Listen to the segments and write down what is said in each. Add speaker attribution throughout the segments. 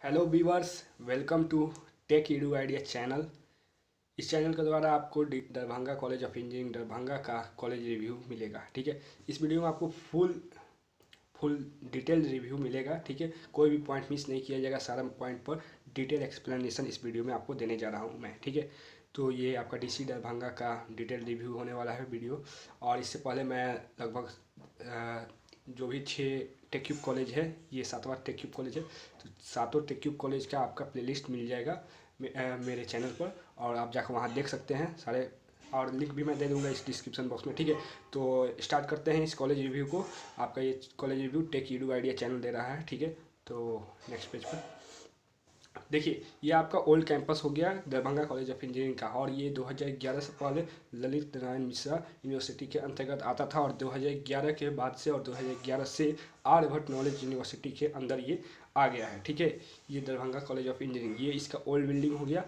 Speaker 1: Hello viewers, welcome to tech edu idea channel. इस चैनल के द्वारा आपको Darbhanga college of engineering Darbhanga का कॉलेज रिव्यू मिलेगा। ठीक है, इस वीडियो में आपको फुल डिटेल रिव्यू मिलेगा। ठीक है, कोई भी पॉइंट मिस नहीं किया जाएगा, सारा पॉइंट पर डिटेल एक्सप्लेनेशन इस वीडियो में आपको देने जा रहा हूँ मैं। ठीक है, तो ये आपका डीसी दरभंगा का डिटेल रिव्यू होने वाला है वीडियो। और इससे पहले मैं लगभग जो भी 6 टेक्यूब कॉलेज है, ये 7वां टेक्यूब कॉलेज है, तो 7 टेक्यूब कॉलेज का आपका प्लेलिस्ट मिल जाएगा मेरे चैनल पर, और आप जाकर वहाँ देख सकते हैं सारे, और लिंक भी मैं दे दूंगा इस डिस्क्रिप्शन बॉक्स में। ठीक है, तो स्टार्ट करते हैं इस कॉलेज रिव्यू को। आपका ये college review tech edu idea channel दे रहा है। ठीक है, तो नेक्स्ट पेज पर देखिए, ये आपका ओल्ड कैंपस हो गया दरभंगा कॉलेज ऑफ इंजीनियरिंग का, और ये 2011 से पहले ललित नारायण मिश्रा यूनिवर्सिटी के अंतर्गत आता था, और 2011 के बाद से और 2011 से आर्यभट्ट नॉलेज यूनिवर्सिटी के अंदर ये आ गया है। ठीक है, ये दरभंगा कॉलेज ऑफ इंजीनियरिंग, ये इसका ओल्ड बिल्डिंग हो गया,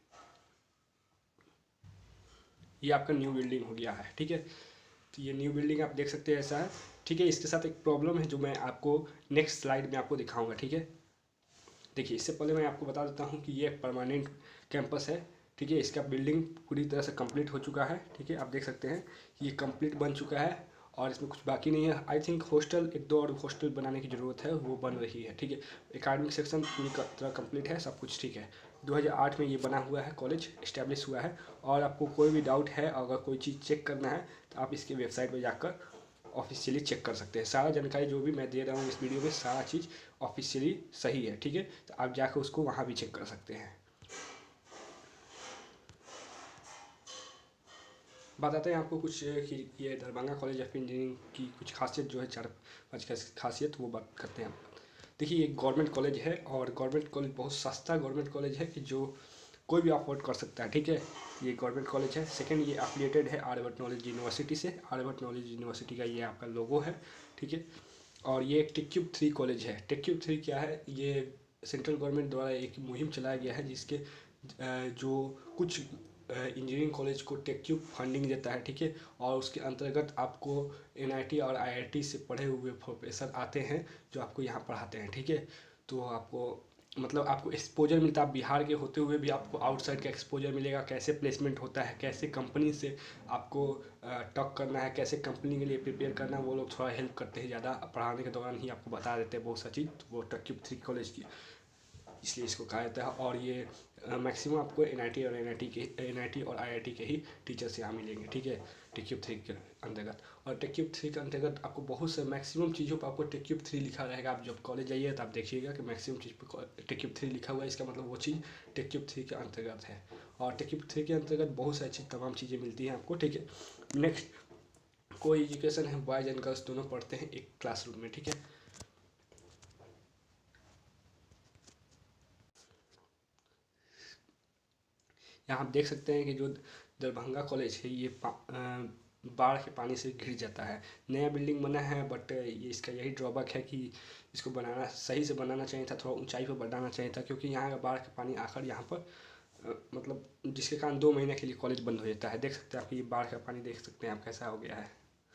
Speaker 1: ये आपका न्यू बिल्डिंग हो गया है। ठीक है, तो ये न्यू बिल्डिंग आप देख सकते हैं, ऐसा है। ठीक है, इसके साथ एक प्रॉब्लम है जो मैं आपको नेक्स्ट स्लाइड में आपको दिखाऊंगा। ठीक है, देखिए, इससे पहले मैं आपको बता देता हूँ कि ये परमानेंट कैंपस है। ठीक है, इसका बिल्डिंग पूरी तरह से कंप्लीट हो चुका है। ठीक है, आप देख सकते हैं ये कंप्लीट बन चुका है, और इसमें कुछ बाकी नहीं है। आई थिंक हॉस्टल, एक दो और हॉस्टल बनाने की ज़रूरत है, वो बन रही है। ठीक है, एकेडमिक सेक्शन पूरी तरह कंप्लीट है, सब कुछ ठीक है। 2008 में ये बना हुआ है, कॉलेज इस्टेब्लिश हुआ है। और आपको कोई भी डाउट है, अगर कोई चीज़ चेक करना है, तो आप इसके वेबसाइट पर जाकर ऑफिशियली चेक कर सकते हैं। सारा जानकारी जो भी मैं दे रहा हूँ इस वीडियो में, सारा चीज़ ऑफिशियली सही है। ठीक है, तो आप जाकर उसको वहाँ भी चेक कर सकते हैं। बताते हैं आपको कुछ कि ये दरभंगा कॉलेज ऑफ इंजीनियरिंग की कुछ खासियत जो है, 4-5 खासियत, वो बात करते हैं आप। देखिए, ये गवर्नमेंट कॉलेज है, और गवर्नमेंट कॉलेज बहुत सस्ता गवर्नमेंट कॉलेज है कि जो कोई भी अफोर्ड कर सकता है। ठीक है, ये गवर्नमेंट कॉलेज है। सेकंड, ये एफिलिएटेड है आर्यभट्ट नॉलेज यूनिवर्सिटी से। आर्यभट्ट नॉलेज यूनिवर्सिटी का ये आपका लोगो है। ठीक है, और ये एक टेक्यूब 3 कॉलेज है। टेक्यूब 3 क्या है? ये सेंट्रल गवर्नमेंट द्वारा एक मुहिम चलाया गया है, जिसके जो कुछ इंजीनियरिंग कॉलेज को टेक्यूब फंडिंग देता है। ठीक है, और उसके अंतर्गत आपको एनआईटी और आईआईटी से पढ़े हुए प्रोफेसर आते हैं जो आपको यहाँ पढ़ाते हैं। ठीक है, तो आपको मतलब आपको एक्सपोजर मिलता है। आप बिहार के होते हुए भी आपको आउटसाइड का एक्सपोजर मिलेगा, कैसे प्लेसमेंट होता है, कैसे कंपनी से आपको टॉक करना है, कैसे कंपनी के लिए प्रिपेयर करना है। वो लोग थोड़ा हेल्प करते हैं, ज़्यादा पढ़ाने के दौरान ही आपको बता देते हैं बहुत सा चीज़। तो वो टेक्यूब 3 कॉलेज की, इसलिए इसको कहा जाता है। और ये मैक्सिमम आपको एनआईटी और आईआईटी के ही टीचर्स यहाँ मिलेंगे। ठीक है, टेक्यूब 3 के अंतर्गत। और टेक्यूब 3 के अंतर्गत आपको बहुत से मैक्सिमम चीज़ों पर आपको टेक्यूब 3 लिखा रहेगा। आप जब कॉलेज जाइए तो आप देखिएगा कि मैक्सिमम चीज़ पर टेक्यूब 3 लिखा हुआ है, इसका मतलब वो चीज़ टेक्यूब 3 के अंतर्गत है। और टेक्यूब 3 के अंतर्गत बहुत सारी चीज़, तमाम चीज़ें मिलती हैं आपको। ठीक है, नेक्स्ट, को एजुकेशन है, बॉयज़ एंड गर्ल्स दोनों पढ़ते हैं एक क्लासरूम में। ठीक है, यहाँ आप देख सकते हैं कि जो दरभंगा कॉलेज है, ये बाढ़ के पानी से घिर जाता है। नया बिल्डिंग बना है, बट ये इसका यही ड्रॉबैक है कि इसको बनाना सही से बनाना चाहिए था, थोड़ा ऊंचाई पर बनाना चाहिए था, क्योंकि यहाँ का बाढ़ का पानी आकर यहाँ पर मतलब जिसके कारण 2 महीने के लिए कॉलेज बंद हो जाता है। देख सकते हैं आप, ये बाढ़ का पानी देख सकते हैं आप कैसा हो गया है।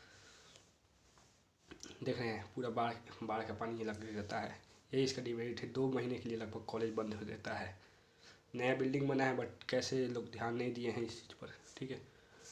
Speaker 1: देख रहे हैं, पूरा बाढ़ बाढ़ का पानी ये लग जाता है। यही इसका डिमेरिट है, 2 महीने के लिए लगभग कॉलेज बंद हो जाता है। नया बिल्डिंग बना है, बट कैसे लोग ध्यान नहीं दिए हैं इस चीज़ पर। ठीक है,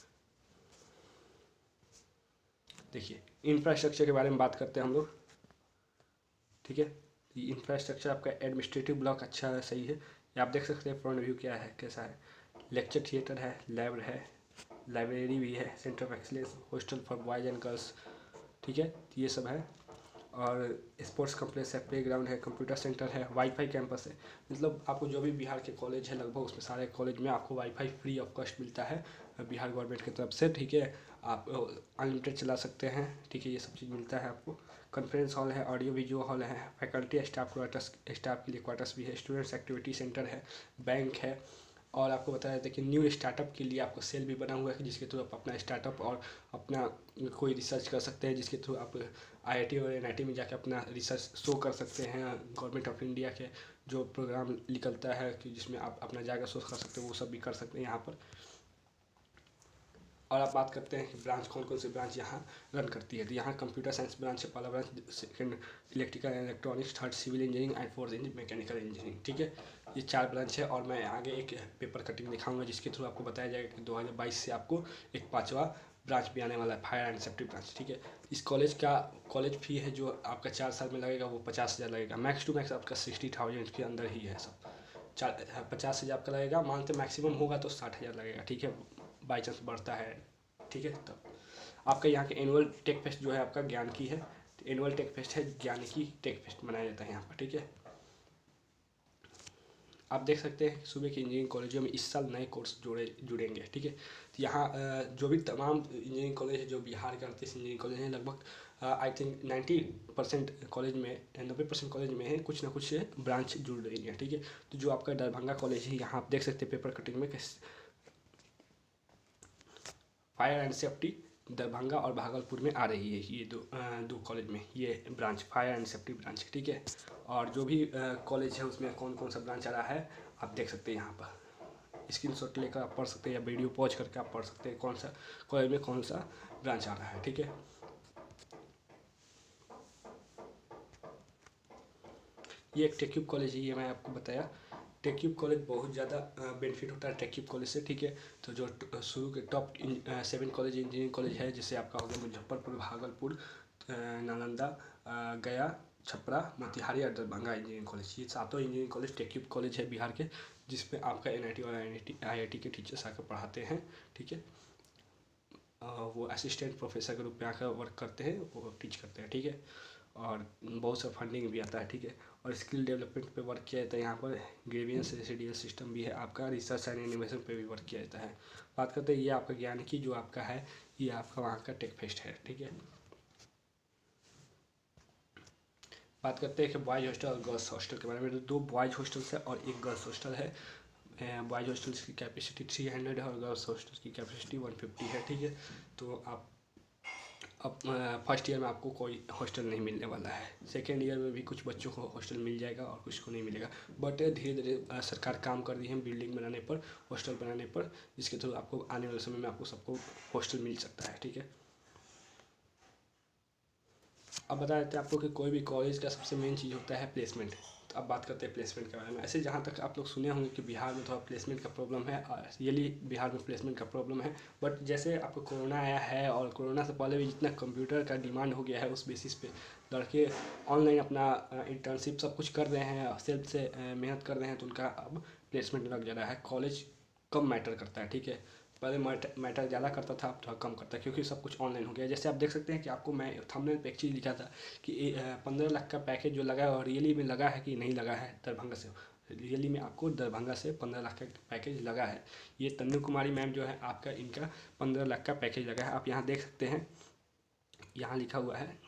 Speaker 1: देखिए, इंफ्रास्ट्रक्चर के बारे में बात करते हैं हम लोग। ठीक है, ये इंफ्रास्ट्रक्चर आपका एडमिनिस्ट्रेटिव ब्लॉक अच्छा है, सही है। ये आप देख सकते हैं फ्रंट व्यू क्या है, कैसा है। लेक्चर थिएटर है, लैब है, लाइब्रेरी भी है, centre of excellence, hostel for boys and girls. ठीक है, ये सब है। और स्पोर्ट्स कॉम्प्लेक्स है, प्ले ग्राउंड है, कंप्यूटर सेंटर है, वाईफाई कैंपस है। मतलब आपको जो भी बिहार के कॉलेज है लगभग, उसमें सारे कॉलेज में आपको वाईफाई फ्री ऑफ कॉस्ट मिलता है बिहार गवर्नमेंट की तरफ से। ठीक है, आप अनलिमिटेड चला सकते हैं। ठीक है, ये सब चीज़ मिलता है आपको। कॉन्फ्रेंस हॉल है, ऑडियो वीडियो हॉल है, फैकल्टी स्टाफ क्वार्टर्स, स्टाफ के लिए क्वार्टर्स भी है, स्टूडेंट्स एक्टिविटी सेंटर है, बैंक है। और आपको बताया था कि न्यू स्टार्टअप के लिए आपको सेल भी बना हुआ है, जिसके थ्रू आप अपना स्टार्टअप और अपना कोई रिसर्च कर सकते हैं, जिसके थ्रू आप आईआईटी और एनआईटी में जाकर अपना रिसर्च शो कर सकते हैं। गवर्नमेंट ऑफ इंडिया के जो प्रोग्राम निकलता है कि जिसमें आप अपना जाकर शो कर सकते हैं, वो सब भी कर सकते हैं यहाँ पर। और आप बात करते हैं कि ब्रांच कौन कौन सी ब्रांच यहाँ रन करती है, तो यहाँ कंप्यूटर साइंस ब्रांच है पहला branch, second electrical and electronics, third civil engineering and fourth mechanical engineering. ठीक है, ये 4 ब्रांच है। और मैं आगे एक पेपर कटिंग दिखाऊंगा जिसके थ्रू आपको बताया जाएगा कि 2022 से आपको एक 5वां ब्रांच भी आने वाला है, फायर एंड सेफ्टी ब्रांच। ठीक है, इस कॉलेज का कॉलेज फी है जो आपका 4 साल में लगेगा वो 50,000 लगेगा। मैक्स टू मैक्स आपका 60,000 के अंदर ही है सब। 50,000 आपका लगेगा, मानते मैक्सिमम होगा तो 60,000 लगेगा। ठीक है, बाई चांस बढ़ता है। ठीक है, तब आपका यहाँ के एनुअल टेक फेस्ट जो है आपका ज्ञान की है, एनुअल टेक फेस्ट है, ज्ञान की टेक फेस्ट मनाया जाता है यहाँ पर। ठीक है, आप देख सकते हैं कि सूबे के इंजीनियरिंग कॉलेजों में इस साल नए कोर्स जुड़ेंगे। ठीक है, तो यहाँ जो भी तमाम इंजीनियरिंग कॉलेज है जो बिहार के 38 इंजीनियरिंग कॉलेज हैं, लगभग आई थिंक 90% कॉलेज में, 90% कॉलेज में है कुछ ना कुछ ब्रांच जुड़ रही है। ठीक है, तो जो आपका दरभंगा कॉलेज है, यहाँ आप देख सकते हैं पेपर कटिंग में फायर एंड सेफ्टी दरभंगा और भागलपुर में आ रही है, ये दो कॉलेज में ये branch, fire and safety branch. ठीक है, और जो भी कॉलेज है उसमें कौन कौन सा ब्रांच आ रहा है आप देख सकते हैं, यहाँ पर स्क्रीनशॉट लेकर आप पढ़ सकते हैं या वीडियो पॉज करके आप पढ़ सकते हैं कौन सा कॉलेज में कौन सा ब्रांच आ रहा है। ठीक है, ये एक टेक्यूब कॉलेज है, ये मैं आपको बताया। टेक्यूब कॉलेज बहुत ज़्यादा बेनिफिट होता है टेक्यूब कॉलेज से। ठीक है, तो जो शुरू के टॉप 7 कॉलेज इंजीनियरिंग कॉलेज है, जैसे आपका हो गया मुजफ्फरपुर, भागलपुर, नालंदा, गया, छपरा, मोतिहारी और दरभंगा इंजीनियरिंग कॉलेज, ये 7 इंजीनियरिंग कॉलेज टेक्यूब कॉलेज है बिहार के, जिसमें आपका NIT और IIT के टीचर्स आकर पढ़ाते हैं। ठीक है, वो असिस्टेंट प्रोफेसर के रूप में आकर वर्क करते हैं, वो टीच करते हैं। ठीक है, और बहुत सा फंडिंग भी आता है। ठीक है, और स्किल डेवलपमेंट पे वर्क किया जाता है। यहाँ पर ग्रेवियंस रेसिडियल सिस्टम भी है आपका, रिसर्च एंड इनोवेशन पे भी वर्क किया जाता है। बात करते हैं ये आपका ज्ञान की जो आपका है, ये आपका वहाँ का टेक फेस्ट है। ठीक है, बात करते हैं कि बॉयज़ हॉस्टल और गर्ल्स हॉस्टल के बारे में। तो 2 बॉयज़ हॉस्टल्स है और एक गर्ल्स हॉस्टल है। बॉयज़ हॉस्टल की कैपेसिटी 300 है और गर्ल्स हॉस्टल की कैपेसिटी 150 है। ठीक है, तो आप अब फर्स्ट ईयर में आपको कोई हॉस्टल नहीं मिलने वाला है, सेकेंड ईयर में भी कुछ बच्चों को हॉस्टल मिल जाएगा और कुछ को नहीं मिलेगा। बट धीरे धीरे सरकार काम कर रही है बिल्डिंग बनाने पर, हॉस्टल बनाने पर, जिसके थ्रू आपको आने वाले समय में आपको सबको हॉस्टल मिल सकता है। ठीक है, अब बता देते हैं आपको कि कोई भी कॉलेज का सबसे मेन चीज़ होता है प्लेसमेंट। तो अब बात करते हैं प्लेसमेंट के बारे में। ऐसे जहाँ तक आप लोग सुने होंगे कि बिहार में थोड़ा प्लेसमेंट का प्रॉब्लम है, रियली बिहार में प्लेसमेंट का प्रॉब्लम है। बट जैसे आपको कोरोना आया है और कोरोना से पहले भी जितना कंप्यूटर का डिमांड हो गया है, उस बेसिस पे लड़के ऑनलाइन अपना इंटर्नशिप सब कुछ कर रहे हैं, सेल्फ से मेहनत कर रहे हैं, तो उनका अब प्लेसमेंट लग जा रहा है। कॉलेज कम मैटर करता है। ठीक है, पहले मैटर ज़्यादा करता था, अब थोड़ा कम करता है क्योंकि सब कुछ ऑनलाइन हो गया। जैसे आप देख सकते हैं कि आपको मैं थंबनेल पे एक चीज़ लिखा था कि 15 लाख का पैकेज जो लगा है और रियली में लगा है कि नहीं लगा है दरभंगा से। रियली में आपको दरभंगा से 15 लाख का पैकेज लगा है। ये तन्नू कुमारी मैम जो है आपका, इनका 15 लाख का पैकेज लगा है। आप यहाँ देख सकते हैं, यहाँ लिखा हुआ है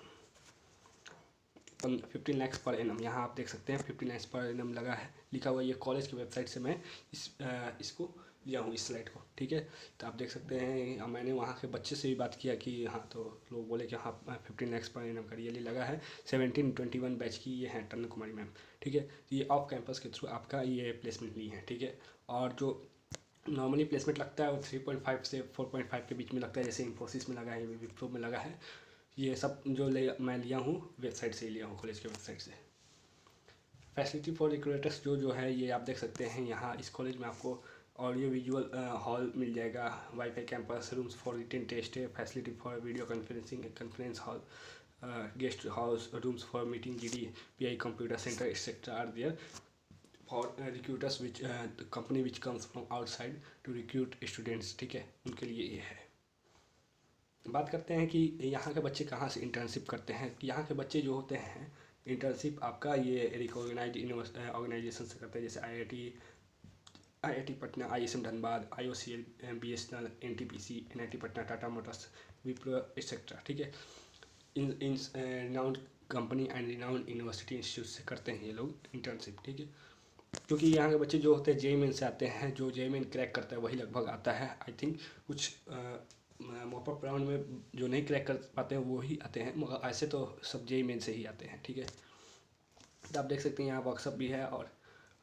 Speaker 1: 15 लाख पर एनम, यहाँ आप देख सकते हैं 15 लाख पर एनम लगा है, लिखा हुआ। ये कॉलेज की वेबसाइट से मैं इसको लिया हूँ, इस स्लाइड को। ठीक है, तो आप देख सकते हैं, मैंने वहाँ के बच्चे से भी बात किया कि हाँ, तो लोग बोले कि हाँ 15 लाख पर एनम का रियली लगा है। 1721 बैच की ये हैं तन्नू कुमारी मैम। ठीक है, तो ये ऑफ कैंपस के थ्रू आपका ये प्लेसमेंट ली है। ठीक है, और जो नॉर्मली प्लेसमेंट लगता है वो 3.5 से 4.5 के बीच में लगता है, जैसे इन्फोसिस में लगा है, विप्रो में लगा है। ये सब जो मैं लिया हूँ वेबसाइट से ही लिया हूँ, कॉलेज के वेबसाइट से। फैसिलिटी फॉर रिक्रूटर्स जो है ये आप देख सकते हैं, यहाँ इस कॉलेज में आपको ऑडियो विजुअल हॉल मिल जाएगा, wifi campus, rooms for written test, facility for video conferencing, conference hall, guest house, rooms for meeting, GDPI computer centre etcetera are there for recruiters which company which comes from outside to recruit students. ठीक है, उनके लिए ये है। बात करते हैं कि यहाँ के बच्चे कहाँ से इंटर्नशिप करते हैं। यहाँ के बच्चे जो होते हैं इंटर्नशिप आपका ये रिकॉग्नाइज्ड ऑर्गेनाइजेशन से करते हैं, जैसे IIT Patna, ISM Dhanbad, IOCL, BSNL, NTPC, NIT Patna, Tata motors, Wipro etcetera. ठीक है, इन renowned company and renowned university institute से करते हैं ये लोग इंटर्नशिप। ठीक है, क्योंकि यहाँ के बच्चे जो होते हैं JEE मेन से आते हैं, जो JEE मेन क्रैक करता है वही लगभग आता है। आई थिंक कुछ मॉपअप राउंड में जो नहीं क्रैक कर पाते हैं वो ही आते हैं, मगर ऐसे तो सब JEE मेन से ही आते हैं। ठीक है, तो आप देख सकते हैं यहाँ वर्कशॉप भी है और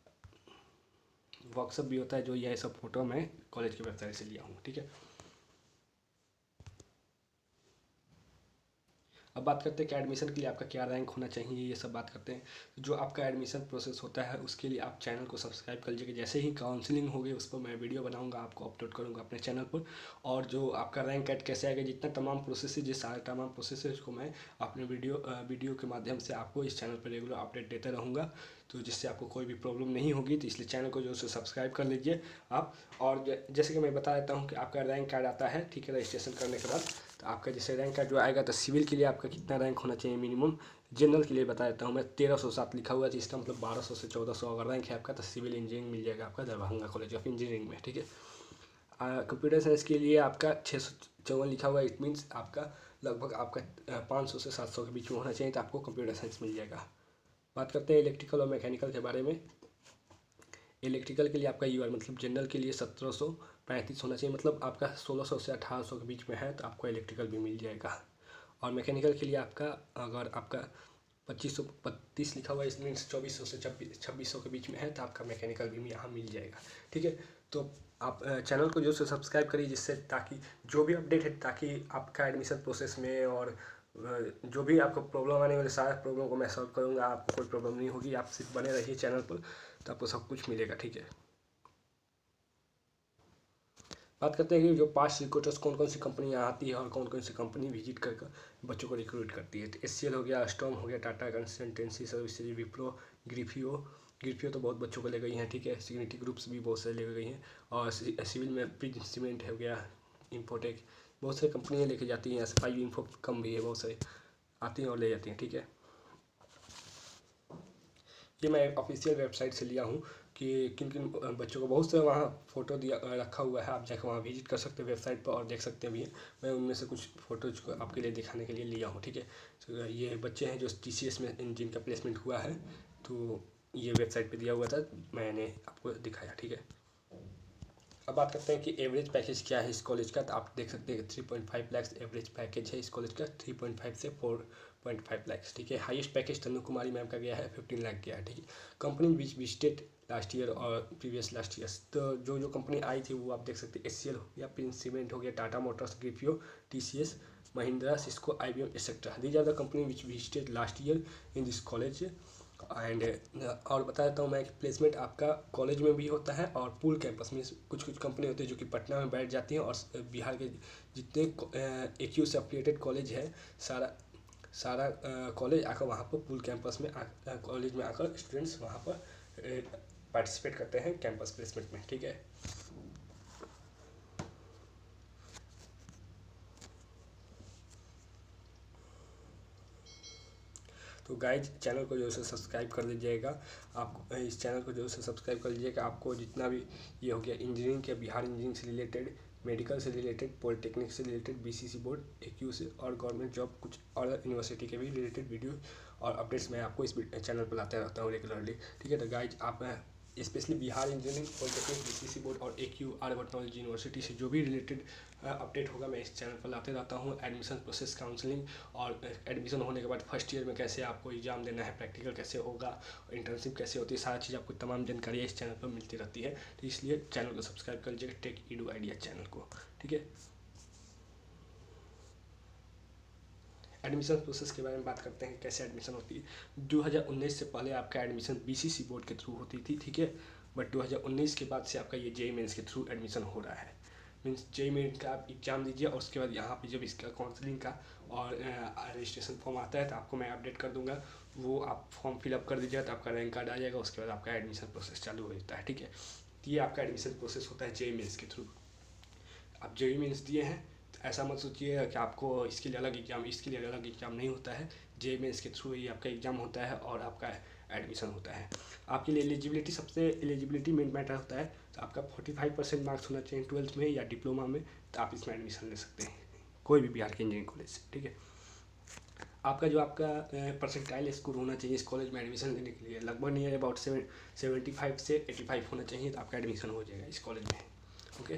Speaker 1: वर्कशॉप भी होता है, जो ये सब फोटो मैं कॉलेज की वेबसाइट से लिया हूँ। ठीक है, अब बात करते हैं कि एडमिशन के लिए आपका क्या रैंक होना चाहिए, ये सब बात करते हैं। तो जो आपका एडमिशन प्रोसेस होता है उसके लिए आप चैनल को सब्सक्राइब कर लीजिएगा। जैसे ही काउंसलिंग होगी उस पर मैं वीडियो बनाऊंगा, आपको अपलोड करूंगा अपने चैनल पर। और जो आपका रैंक कैट कैसे आएगा, जितना तमाम प्रोसेस है, जिस सारे तमाम प्रोसेस है उसको मैं अपने वीडियो के माध्यम से आपको इस चैनल पर रेगुलर अपडेट देता रहूँगा। तो जिससे आपको कोई भी प्रॉब्लम नहीं होगी, तो इसलिए चैनल को जो है सब्सक्राइब कर लीजिए आप। और जैसे कि मैं बता देता हूँ कि आपका रैंक कार्ड आता है, ठीक है, रजिस्ट्रेशन करने के बाद। तो आपका जैसे रैंक कार्ड जो आएगा, तो सिविल के लिए आपका कितना रैंक होना चाहिए मिनिमम। जनरल के लिए बता देता हूँ मैं, 1307 लिखा हुआ है, इसका मतलब 1200 से 1400 अगर रैंक है आपका, तो सिविल इंजीनियरिंग मिल जाएगा आपका दरभंगा कॉलेज ऑफ इंजीनियरिंग में, ठीक है। कंप्यूटर साइंस के लिए आपका 654 लिखा हुआ है, इट मीन्स आपका लगभग आपका 500 से 700 के बीच में होना चाहिए, तो आपको कंप्यूटर साइंस मिल जाएगा। बात करते हैं इलेक्ट्रिकल और मैकेनिकल के बारे में। इलेक्ट्रिकल के लिए आपका यूआर मतलब जनरल के लिए 1735 होना चाहिए, मतलब आपका 1600 से 1800 के बीच में है, तो आपको इलेक्ट्रिकल भी मिल जाएगा। और मैकेनिकल के लिए आपका अगर आपका 2532 लिखा हुआ है, इसमें 2400 से 2600 के बीच में है, तो आपका मैकेनिकल भी यहाँ मिल जाएगा, ठीक है। तो आप चैनल को जो है सब्सक्राइब करिए, जिससे ताकि जो भी अपडेट है, ताकि आपका एडमिशन प्रोसेस में और जो भी आपको प्रॉब्लम आने वाले सारे प्रॉब्लम को मैं सॉल्व करूँगा, आपको कोई प्रॉब्लम नहीं होगी। आप सिर्फ बने रहिए चैनल पर, तो आपको सब कुछ मिलेगा, ठीक है। बात करते हैं कि जो पास्ट रिक्रूटर्स कौन कौन सी कंपनियाँ आती है और कौन कौन सी कंपनी विजिट कर बच्चों को रिक्रूट करती है। तो एचसीएल हो गया, स्टॉम हो गया, टाटा कंसल्टेंसी सर्विसेज, विप्रो, ग्रिफियो तो बहुत बच्चों को ले गई हैं, ठीक है। सिग्निटी ग्रुप्स भी बहुत सारे ले गई हैं। और सिविल में प्रिंस सीमेंट हो गया, इन्फोटेक, बहुत सारी कंपनियाँ लेके जाती हैं। एसएफआई इन्फो कम भी है, बहुत सारी आती हैं और ले जाती हैं, ठीक है। ये मैं ऑफिशियल वेबसाइट से लिया हूँ कि किन किन बच्चों को, बहुत से वहाँ फ़ोटो दिया रखा हुआ है, आप जाकर वहाँ विजिट कर सकते हैं वेबसाइट पर और देख सकते हैं भी। मैं उनमें से कुछ फ़ोटोज को आपके लिए दिखाने के लिए लिया हूँ, ठीक है। तो ये बच्चे हैं जो टीसीएस में जिनका प्लेसमेंट हुआ है, तो ये वेबसाइट पर दिया हुआ था, मैंने आपको दिखाया, ठीक है। अब बात करते हैं कि एवरेज पैकेज क्या है इस कॉलेज का। तो आप देख सकते हैं 3.5 लाख एवरेज पैकेज है इस कॉलेज का, 3.5 से 4.5 लाख, ठीक है। Highest package Tanu Kumari ma'am का गया है, 15 लाख गया है, ठीक है। Company which visited last year और प्रीवियस लास्ट ईयर, तो जो कंपनी आई थी वो आप देख सकते हैं, एचसीएल हो गया, प्रिंस सीमेंट हो गया, टाटा मोटर्स, ग्रिफियो, TCS, Mahindra, Cisco, IBM etcetera. These are the company which visited last year in this college. And और बता देता हूँ मैं कि प्लेसमेंट आपका कॉलेज में भी होता है और पूल कैंपस में। कुछ कुछ कंपनी होती है जो कि पटना में बैठ जाती हैं, और बिहार के जितने एक्यू से एफिलिएटेड कॉलेज है, सारा कॉलेज आकर वहाँ पर पूल कैंपस में कॉलेज में आकर स्टूडेंट्स वहाँ पर पार्टिसिपेट करते हैं कैंपस प्लेसमेंट में, ठीक है। तो गाइज चैनल को जो है सब्सक्राइब कर लीजिएगा। आप इस चैनल को जो है सब्सक्राइब कर लीजिएगा। आपको जितना भी ये हो गया इंजीनियरिंग के, बिहार इंजीनियरिंग से रिलेटेड, मेडिकल से रिलेटेड, पॉलिटेक्निक से रिलेटेड, बीसीसी बोर्ड, एक्यू से और गवर्नमेंट जॉब, कुछ और यूनिवर्सिटी के भी रिलेटेड वीडियो और अपडेट्स मैं आपको इस चैनल पर लाते रहता हूँ रेगुलरली, ठीक है। तो गाइज आप specially Bihar engineering, polytechnic, BCC board और एक्यू आर्यभट्ट नॉलेज यूनिवर्सिटी से जो भी रिलेटेड अपडेट होगा मैं इस चैनल पर लाते रहता हूँ। एडमिशन प्रोसेस, काउंसलिंग और एडमिशन होने के बाद फर्स्ट ईयर में कैसे आपको एग्जाम देना है, प्रैक्टिकल कैसे होगा, इंटर्नशिप कैसे होती है, सारा चीज़ आपको तमाम जानकारी इस चैनल पर मिलती रहती है। तो इसलिए चैनल को सब्सक्राइब कर लीजिएगा, टेक एडू आइडिया चैनल को, ठीक है। एडमिशन प्रोसेस के बारे में बात करते हैं, कैसे एडमिशन होती है। 2019 से पहले आपका एडमिशन बीसीसी बोर्ड के थ्रू होती थी, ठीक है। बट 2019 के बाद से आपका ये जेईई मेंस के थ्रू एडमिशन हो रहा है। मीन्स जेईई मेंस का आप एग्जाम दीजिए और उसके बाद यहाँ पे जब इसका काउंसलिंग का और रजिस्ट्रेशन फॉर्म आता है तो आपको मैं अपडेट कर दूंगा, वो आप फॉर्म फिलअप कर दीजिएगा, तो आपका रैंक कार्ड आ जाएगा। उसके बाद आपका एडमिशन प्रोसेस चालू हो जाता है, ठीक है। तो ये आपका एडमिशन प्रोसेस होता है जेईई मेंस के थ्रू। आप जेईई मेंस दिए हैं, ऐसा मत सोचिए कि आपको इसके लिए अलग एग्ज़ाम, इसके लिए अलग एग्ज़ाम नहीं होता है। जेईई मेंस के थ्रू ही आपका एग्ज़ाम होता है और आपका एडमिशन होता है। आपके लिए एलिजिबिलिटी, सबसे एलिजिबिलिटी मेन मैटर होता है। तो आपका 45% मार्क्स होना चाहिए 12th में या डिप्लोमा में, तो आप इसमें एडमिशन ले सकते हैं कोई भी बिहार के इंजीनियरिंग कॉलेज से, ठीक है। आपका जो आपका परसेंटाइल स्कोर होना चाहिए इस कॉलेज में एडमिशन लेने के लिए, लगभग नियर अबाउट 75 से 85 होना चाहिए, तो आपका एडमिशन हो जाएगा इस कॉलेज में, ओके।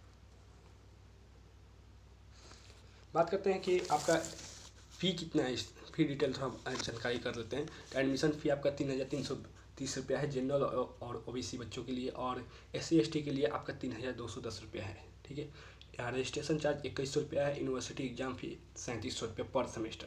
Speaker 1: बात करते हैं कि आपका फ़ी कितना है, फ़ी डिटेल थोड़ा जानकारी कर लेते हैं। तो एडमिशन फ़ी आपका 3330 रुपया है जनरल और ओबीसी बच्चों के लिए, और SC ST के लिए आपका 3210 रुपया है, ठीक है। यहाँ रजिस्ट्रेशन चार्ज 2100 रुपया है। यूनिवर्सिटी एग्जाम फ़ी 3700 रुपये पर सेमेस्टर,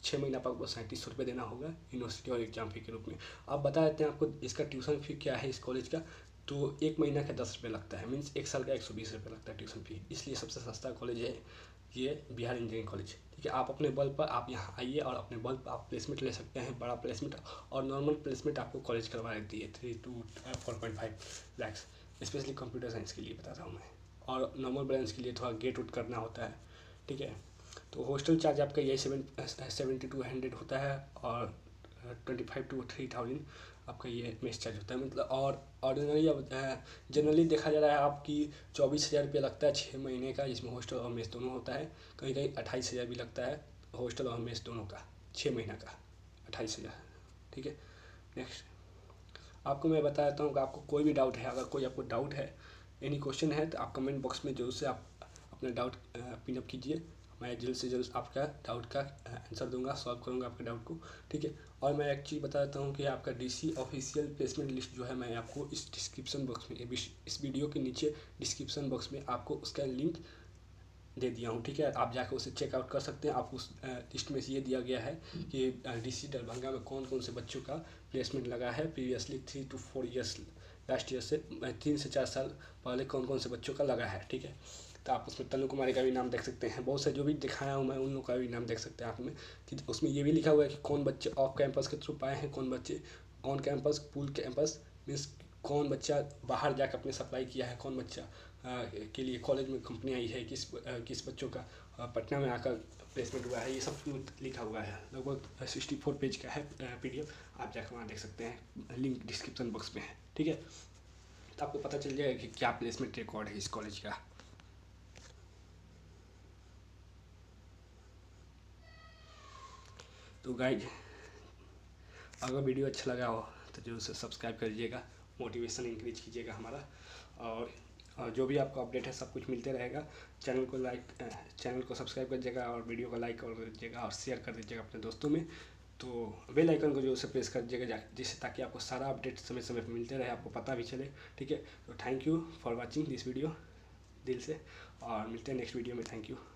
Speaker 1: 6 महीना पर आपको 3700 रुपये देना होगा यूनिवर्सिटी और एग्जाम फी के रूप में। अब बता देते हैं आपको इसका ट्यूशन फी क्या है इस कॉलेज का। तो 1 महीना का 10 रुपये लगता है, मीन्स 1 साल का 120 रुपये लगता है ट्यूशन फी। इसलिए सबसे सस्ता कॉलेज है ये बिहार इंजीनियरिंग कॉलेज। ठीक है, आप अपने बल पर आप यहाँ आइए और अपने बल पर आप प्लेसमेंट ले सकते हैं, बड़ा प्लेसमेंट और नॉर्मल प्लेसमेंट आपको कॉलेज करवा देती है 3 to 4.5 lakh. Specially computer science के लिए बता रहा हूँ मैं, और नॉर्मल ब्रांच के लिए थोड़ा गेट उट करना होता है। ठीक है, तो हॉस्टल चार्ज आपका यही 7200 होता है और 25 to 3000 आपका ये मेस चार्ज होता है। मतलब और ऑर्डिनरी जनरली देखा जा रहा है आपकी 24,000 रुपये लगता है 6 महीने का, जिसमें हॉस्टल और मेस दोनों होता है। कहीं कहीं 28,000 भी लगता है हॉस्टल और मेस दोनों का, 6 महीना का 28,000। ठीक है, नेक्स्ट आपको मैं बता देता हूँ कि आपको कोई भी डाउट है, अगर कोई आपको डाउट है, एनी क्वेश्चन है, तो आप कमेंट बॉक्स में जरूर से आप अपना डाउट पिनअप कीजिए। मैं जल्द से जल्द आपका डाउट का आंसर दूंगा, सॉल्व करूंगा आपके डाउट को। ठीक है, और मैं एक चीज़ बता देता हूँ कि आपका डीसी ऑफिशियल प्लेसमेंट लिस्ट जो है, मैं आपको इस डिस्क्रिप्शन बॉक्स में, इस वीडियो के नीचे डिस्क्रिप्शन बॉक्स में आपको उसका लिंक दे दिया हूँ। ठीक है, आप जाकर उसे चेकआउट कर सकते हैं। आपको उस लिस्ट में ये दिया गया है कि डीसी दरभंगा में कौन कौन से बच्चों का प्लेसमेंट लगा है previously 3 to 4 years, last year से 3 से 4 साल पहले कौन कौन से बच्चों का लगा है। ठीक है, तो आप उसमें तनु कुमारी का भी नाम देख सकते हैं, बहुत से जो भी दिखाया हूँ मैं उन लोगों का भी नाम देख सकते हैं आप में, कि उसमें ये भी लिखा हुआ है कि कौन बच्चे ऑफ कैंपस के थ्रू पाए हैं, कौन बच्चे on campus pool campus, means कौन बच्चा बाहर जाकर अपने सप्लाई किया है, कौन बच्चा के लिए कॉलेज में कंपनी आई है, किस बच्चों का पटना में आकर प्लेसमेंट हुआ है, ये सब लिखा हुआ है। लगभग 64 पेज का है PDF, आप जाकर वहाँ देख सकते हैं, लिंक डिस्क्रिप्शन बॉक्स में है। ठीक है, तो आपको पता चल जाएगा कि क्या प्लेसमेंट रिकॉर्ड है इस कॉलेज का। तो गाइज, अगर वीडियो अच्छा लगा हो तो जरूर से सब्सक्राइब करिएगा, मोटिवेशन इंक्रीज कीजिएगा हमारा, और जो भी आपको अपडेट है सब कुछ मिलते रहेगा। चैनल को सब्सक्राइब करिएगा और वीडियो को लाइक कर दीजिएगा और शेयर कर दीजिएगा अपने दोस्तों में। तो बेल आइकन को जो से प्रेस कर दीजिएगा, जिससे ताकि आपको सारा अपडेट समय समय पर मिलते रहे, आपको पता भी चले। ठीक है, तो thank you for watching this video दिल से, और मिलते हैं नेक्स्ट वीडियो में। Thank you.